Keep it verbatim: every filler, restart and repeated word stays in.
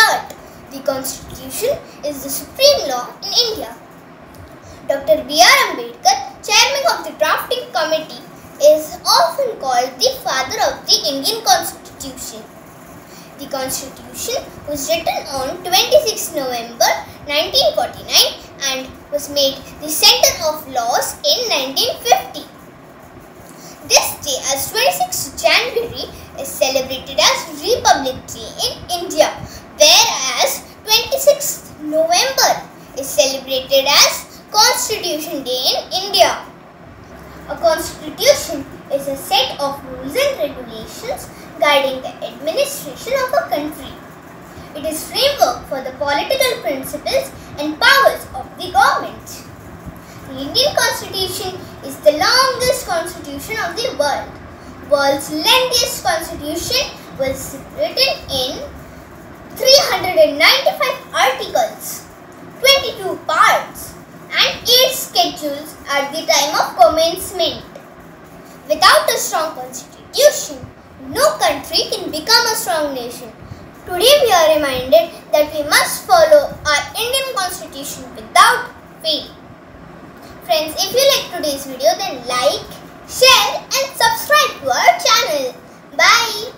assert the Constitution is the supreme law in India. Doctor B R Ambedkar, Chairman of the Drafting Committee, is often called the father of the Indian Constitution. The Constitution was written on twenty-sixth November nineteen forty-nine and was made the center of laws in nineteen fifty. This day, as twenty-sixth January, is celebrated as Republic Day in India, whereas twenty-sixth November is celebrated as Constitution Day in India. A constitution is a set of rules and regulations guiding the administration of a country. It is framework for the political principles and powers of the government. The Indian Constitution is the longest constitution of the world. World's lengthiest constitution was written in three hundred ninety-five articles, twenty-two parts, and eight schedules at the time of commencement. Without a strong constitution, no country can become a strong nation. Today we are reminded that we must follow our Indian Constitution without fail. Friends, if you like today's video, then like, share and subscribe to our channel. Bye.